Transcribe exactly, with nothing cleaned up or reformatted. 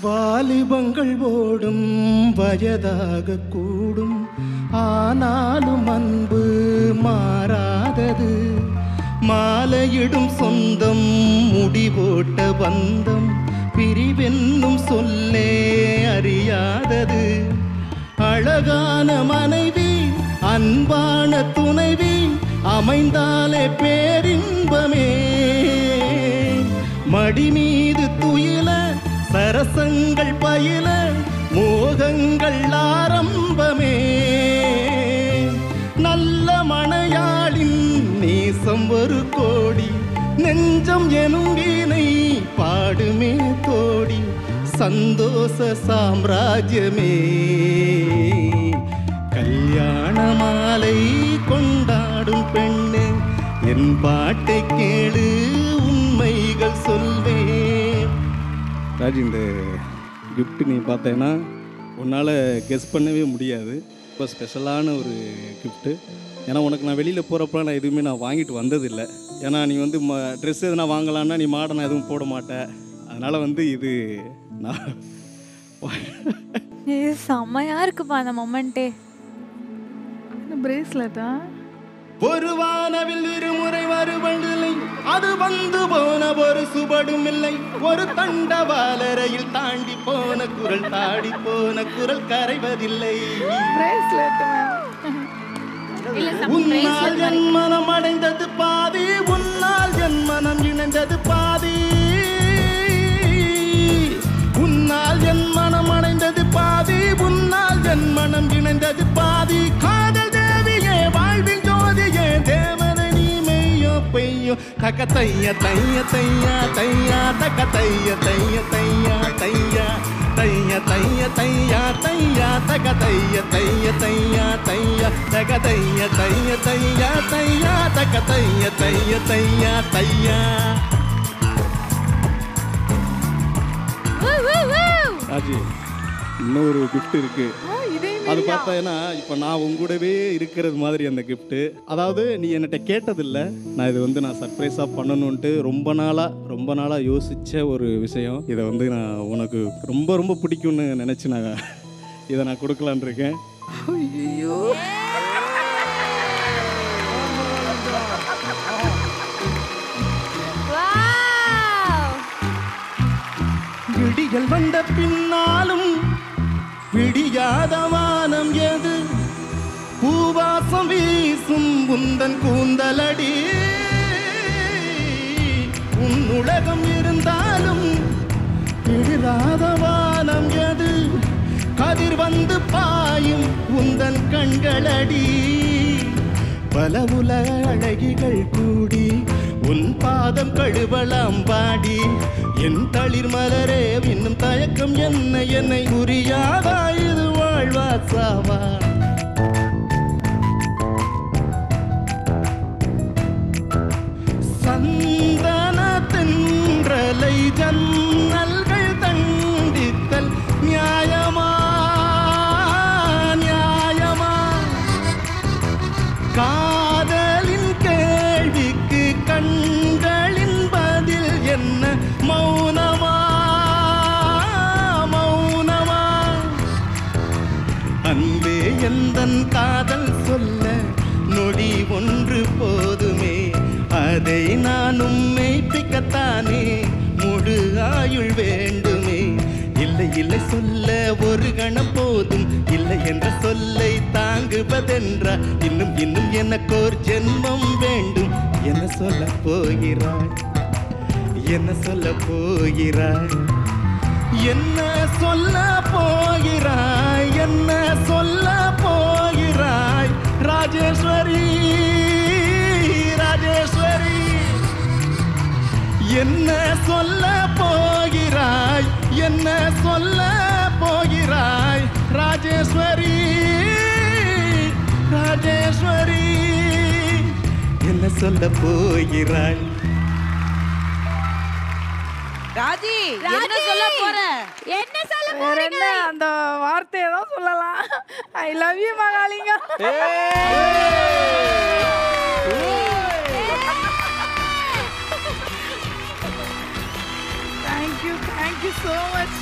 வாலிபங்கள் ஓடும் வயதாக கூடும், ஆனாலும் அன்பு மாறாதது. மாலையிடும் சொந்தம் முடிவோட்ட பந்தம், பிரிவென்னும் சொல்லே அறியாதது. அழகான மனைவி அன்பான துணைவி அமைந்தாலே பேரின்பமே. மடி மீது துயில சரசங்கள் பயில மோகங்கள் ஆரம்பமே. நல்ல மனையாளின் நேசம் ஒரு கோடி, நெஞ்சம் எனும் வீணை பாடுமே தோடி. சந்தோஷ சாம்ராஜ்யமே கல்யாண மாலை கொண்டாடும் பெண்ணே, என் பாட்டை கேளு உண்மைகள் சொல்வேன். ராஜி, இந்த கிஃப்ட் நீ பார்த்தேன்னா உன்னால் கெஸ் பண்ணவே முடியாது. ரொம்ப ஸ்பெஷலான ஒரு கிஃப்ட்டு. ஏன்னா உனக்கு நான் வெளியில் போகிறப்ப நான் எதுவுமே நான் வாங்கிட்டு வந்ததில்லை. ஏன்னா நீ வந்து ம ட்ரெஸ் எதுனா வாங்கலான்னா நீ மாடனா எதுவும் போட மாட்டேன். அதனால் வந்து இது நான் செம்மையாக இருக்குப்பா அந்த மொமெண்ட்டே. பிரேஸ்லெட்டா? ஒரு வானவில் இருமுறை வருவதில்லை, அது வந்து போன ஒரு சுபடும் இல்லை. ஒரு தண்டவாளரையில் தாண்டி போன குரல் தாடி போன குரல் கரைவதில்லை. உன்னால் என் மனம் அடைந்தது பாதி, உன்னால் என் மனம் இணைந்தது பாதி. உன்னால் என் மனம் அடைந்தது பாதி, உன்னால் என் மனம் இணைந்தது பாதி. காதல் தேவியே வாழ்வில் ஜோதியே, தேவனை நீ மெய்யோ பெய்யோ. தக்க தைய தைய தையா தையா, தக்க தைய தைய தையா தையா தைய தைய தையா தையா, தக்க தைய தைய தையா தையா, தக்க தைய தைய தையா தையா, தக்க தைய தைய தையா தையா. ராஜி, இன்னொரு கிஃப்ட் இருக்குது. அது பார்த்தேன்னா இப்போ நான் உங்க கூடவே இருக்கிறது மாதிரி அந்த கிஃப்ட்டு. அதாவது நீ என்கிட்ட கேட்டதில்லை, நான் இது வந்து நான் சர்ப்ரைஸாக பண்ணணுன்ட்டு ரொம்ப நாளாக ரொம்ப நாளாக யோசித்த ஒரு விஷயம். இதை வந்து நான் உனக்கு ரொம்ப ரொம்ப பிடிக்கும்னு நினச்சி நான் இதை நான் கொடுக்கலான் இருக்கேன். ஐயோ, விடிகள் வந்த பின்னாலும் விடியாத வானம் எது, பூவாசம் வீசும் உந்தன் கூந்தலடி. உன் உலகம் இருந்தாலும் விடிராத வானம் எது, கதிர் வந்து பாயும் உந்தன் கண்களடி. பல உலக அழகிகள் கூடி உன் பாதம் கழுவலாம் பாடி. என் தளிர் மலரே இன்னும் தயக்கம் என்ன, என்னை புரியாதா இது வாழ்வா சாவா. சந்தன தென்றலை ஜன்னல்கள் தண்டித்தல் நியாயமா நியாயமா. காதலின் கேள்விக்கு கண்களின் பதில் என்ன, மௌனமா மௌனமா. அன்பே எந்தன் காதல் சொல்ல நொடி ஒன்று போதுமே, அதை நானும் மெய்ப்பிக்கத்தானே முழு ஆயுள் வேண்டுமே. இல்லை இல்லை சொல்ல ஒரு கணம் போதும், இல்லை என்ற சொல்லை தாங்குவதென்றா இன்னும் இன்னும் எனக்கோர் ஜென்மம் வேண்டும். என்ன சொல்ல போகிறாய், என்ன சொல்ல போகிறாய், என்ன சொல்ல போகிறாய், என்ன சொல்ல போகிறாய். ராஜேஸ்வரி ராஜேஸ்வரி, என்ன சொல்ல போகிறாய், என்ன சொல்ல போகிறாய். ராஜேஸ்வரி ராஜேஸ்வரி, என்ன சொல்ல போகிறாய். ராஜி, என்ன சொல்ல போற? என்ன சொல்ல போறீங்க? அந்த வார்த்தையை தான் சொல்லலாம். I love you Mahalinga. Thank you, thank you so much.